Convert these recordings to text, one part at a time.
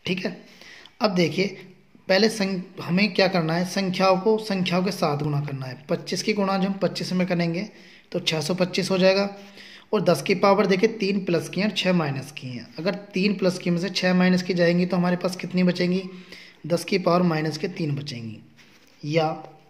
ठीक है। अब देखिए पहले हमें क्या करना है, संख्याओं के साथ गुणा करना है। 25 की गुणा जो हम 25 में करेंगे तो 625 हो जाएगा। और 10 की पावर देखिए 3 प्लस की हैं और 6 माइनस की हैं। अगर 3 प्लस की में से 6 माइनस की जाएंगी तो हमारे पास कितनी बचेंगी, 10 की पावर माइनस के 3 बचेंगी। या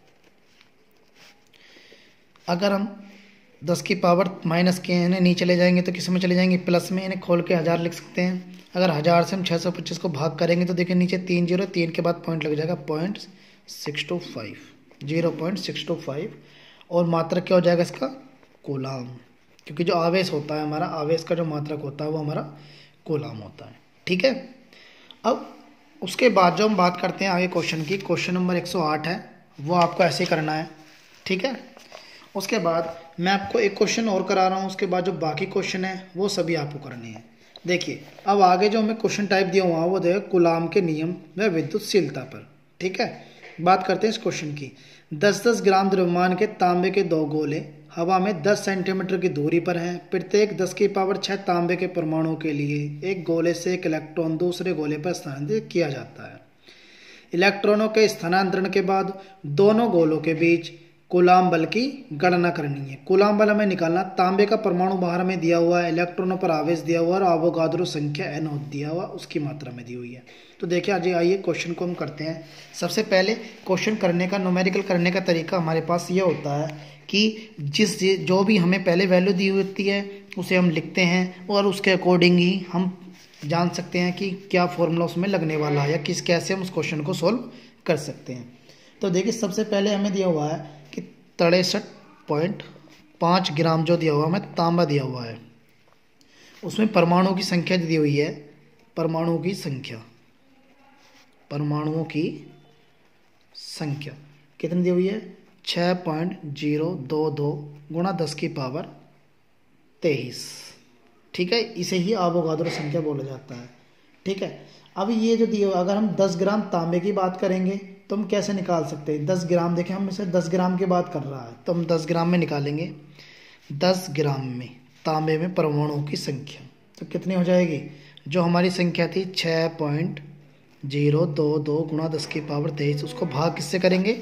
अगर हम 10 की पावर माइनस के इन्हें नीचे ले जाएंगे तो किस में चले जाएंगे, प्लस में। इन्हें खोल के 1000 लिख सकते हैं। अगर 1000 से हम 625 को भाग करेंगे तो देखिए नीचे 3 जीरो, 3 के बाद पॉइंट लग जाएगा 0.625, 0.625। और मात्रक क्या हो जाएगा इसका, कूलाम। क्योंकि जो आवेश होता है हमारा, आवेश का जो मात्रक होता है वो हमारा कूलाम होता है। ठीक है। अब उसके बाद जो हम बात करते हैं आगे क्वेश्चन की, क्वेश्चन नंबर 108 है, वो आपको ऐसे करना है। ठीक है। उसके बाद मैं आपको एक क्वेश्चन और करा रहा हूँ, उसके बाद जो बाकी क्वेश्चन है वो सभी आपको करने हैं। देखिए अब आगे जो हमें क्वेश्चन टाइप दिया हुआ है वो देखो कूलाम के नियम व विद्युतशीलता पर। ठीक है। बात करते हैं इस क्वेश्चन की। 10-10 ग्राम द्रव्यमान के तांबे के 2 गोले हवा में 10 सेंटीमीटर की दूरी पर हैं। प्रत्येक 10 की पावर 6 तांबे के परमाणुओं के लिए एक गोले से एक इलेक्ट्रॉन दूसरे गोले पर स्थानांतरित किया जाता है। इलेक्ट्रॉनों के स्थानांतरण के बाद दोनों गोलों के बीच कूलाम बल की गणना करनी है। कूलाम बल हमें निकालना, तांबे का परमाणु बाहर में दिया हुआ है, इलेक्ट्रॉनों पर आवेश दिया हुआ है और अवोगाद्रो संख्या n दिया हुआ, उसकी मात्रा में दी हुई है। तो देखिए आज आइए क्वेश्चन को हम करते हैं। सबसे पहले क्वेश्चन करने का, न्यूमेरिकल करने का तरीका हमारे पास ये होता है कि जो भी हमें पहले वैल्यू दी होती है उसे हम लिखते हैं और उसके अकॉर्डिंग ही हम जान सकते हैं कि क्या फॉर्मूला उसमें लगने वाला है या कैसे हम उस क्वेश्चन को सोल्व कर सकते हैं। तो देखिए सबसे पहले हमें दिया हुआ है कि 63.5 ग्राम जो दिया हुआ हमें तांबा दिया हुआ है, उसमें परमाणुओं की संख्या दी हुई है। परमाणुओं की संख्या कितनी दी हुई है, 6.022 गुणा 10 की पावर 23। ठीक है। इसे ही अवोगाद्रो संख्या बोला जाता है। ठीक है। अब ये जो दिया, अगर हम 10 ग्राम तांबे की बात करेंगे तो हम कैसे निकाल सकते हैं। 10 ग्राम देखें, हम इसे 10 ग्राम की बात कर रहा है तो हम 10 ग्राम में निकालेंगे। 10 ग्राम में तांबे में परमाणुओं की संख्या तो कितनी हो जाएगी, जो हमारी संख्या थी 6.022 गुणा 10 की पावर 23, उसको भाग किससे करेंगे,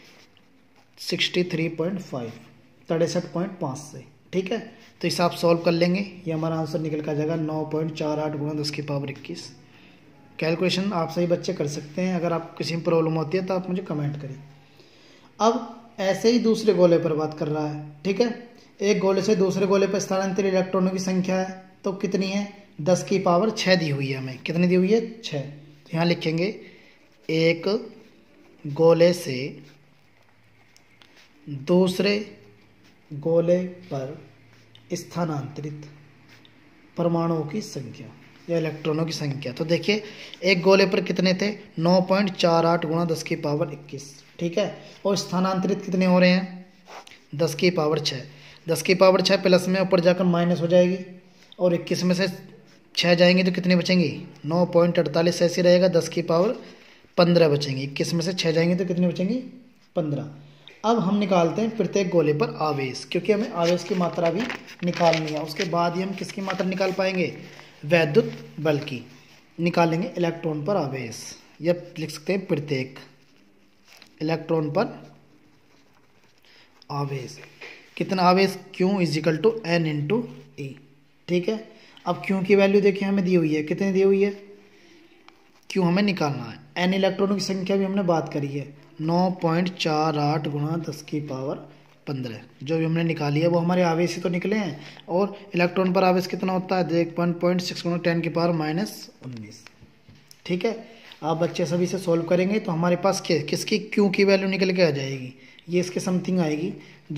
63.5 से। ठीक है। तो इसे आप सॉल्व कर लेंगे, ये हमारा आंसर निकल कर जाएगा 9.48 गुणा 10 की पावर 21। कैलकुलेशन आप सही बच्चे कर सकते हैं। अगर आप किसी में प्रॉब्लम होती है तो आप मुझे कमेंट करें। अब ऐसे ही दूसरे गोले पर बात कर रहा है। ठीक है। एक गोले से दूसरे गोले पर स्थानांतरित इलेक्ट्रॉनों की संख्या है तो कितनी है, 10 की पावर 6 दी हुई है हमें। कितनी दी हुई है, 6। तो यहाँ लिखेंगे एक गोले से दूसरे गोले पर स्थानांतरित परमाणुओं की संख्या या इलेक्ट्रॉनों की संख्या। तो देखिए एक गोले पर कितने थे, 9.48 गुणा 10 की पावर 21। ठीक है। और स्थानांतरित कितने हो रहे हैं, 10 की पावर 6। 10 की पावर 6 प्लस में ऊपर जाकर माइनस हो जाएगी और 21 में से 6 जाएंगे तो कितने बचेंगे, 9.48 ऐसे रहेगा, 10 की पावर 15 बचेंगे। 21 में से 6 जाएंगे तो कितने बचेंगे, 15। अब हम निकालते हैं प्रत्येक गोले पर आवेश, क्योंकि हमें आवेश की मात्रा भी निकालनी है। उसके बाद ही हम किसकी मात्रा निकाल पाएंगे, वैद्युत बल की निकालेंगे। इलेक्ट्रॉन पर आवेश, या लिख सकते हैं प्रत्येक इलेक्ट्रॉन पर आवेश। कितना आवेश, Q is equal to N into E। ठीक है। अब Q की वैल्यू देखिए हमें दी हुई है, कितनी दी हुई है, Q हमें निकालना है। N इलेक्ट्रॉनों की संख्या भी हमने बात करी है, 9.48 गुणा 10 की पावर 15। जो भी हमने निकाली है वो हमारे आवेश ही तो निकले हैं। और इलेक्ट्रॉन पर आवेश कितना होता है, देख 1.6 गुणा 10 की पावर -19। ठीक है। आप बच्चे सभी से सॉल्व करेंगे तो हमारे पास किसकी Q की वैल्यू निकल के आ जाएगी, ये इसके समथिंग आएगी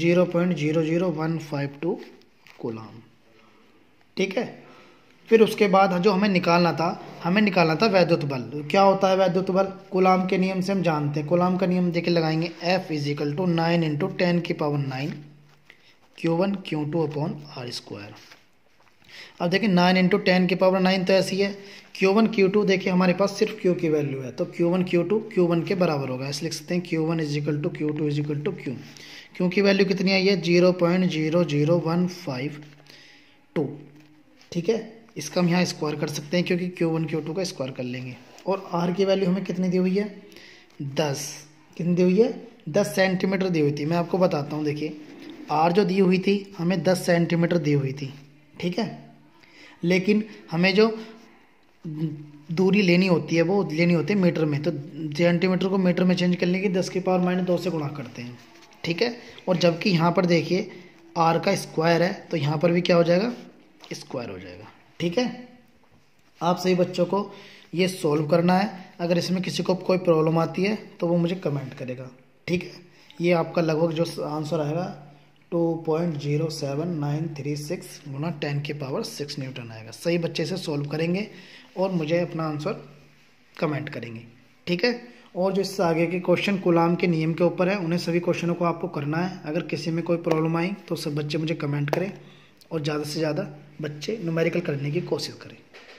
0.00152 कूलाम। ठीक है। फिर उसके बाद जो हमें निकालना था वैद्युत बल। क्या होता है वैद्युत बल, कूलाम के नियम से हम जानते हैं। कूलाम का नियम देके लगाएंगे, F इजिकल टू 9 इंटू 10 की power 9 Q1 Q2 upon R²। अब देखिए 9 इंटू 10 की पावर 9 तो ऐसी है। Q1 Q2 देखिए हमारे पास सिर्फ Q की वैल्यू है तो Q1 Q2 Q1 के बराबर होगा। ऐसे लिख सकते हैं Q1 is equal to Q2 is equal to Q। Q की वैल्यू कितनी आई है, 0.00152। ठीक है। इसका हम यहाँ स्क्वायर कर सकते हैं क्योंकि Q1 Q2 का स्क्वायर कर लेंगे। और R की वैल्यू हमें कितनी दी हुई है, 10। कितनी दी हुई है, 10 सेंटीमीटर दी हुई थी। मैं आपको बताता हूँ, देखिए R जो दी हुई थी हमें 10 सेंटीमीटर दी हुई थी, ठीक है। लेकिन हमें जो दूरी लेनी होती है वो लेनी होती है मीटर में, तो सेंटीमीटर को मीटर में चेंज करने की 10⁻2 से गुणा करते हैं, ठीक है। और जबकि यहाँ पर देखिए R का स्क्वायर है तो यहाँ पर भी क्या हो जाएगा, स्क्वायर हो जाएगा, ठीक है। आप सभी बच्चों को ये सॉल्व करना है। अगर इसमें किसी को कोई प्रॉब्लम आती है तो वो मुझे कमेंट करेगा, ठीक है। ये आपका लगभग जो आंसर आएगा 2.07936 गुना 10⁻6 न्यूटन आएगा। सही बच्चे से सॉल्व करेंगे और मुझे अपना आंसर कमेंट करेंगे, ठीक है। और जो इससे आगे के क्वेश्चन कूलाम के नियम के ऊपर है, उन्हें सभी क्वेश्चनों को आपको करना है। अगर किसी में कोई प्रॉब्लम आई तो सब बच्चे मुझे कमेंट करें और ज़्यादा से ज़्यादा बच्चे न्यूमेरिकल करने की कोशिश करें।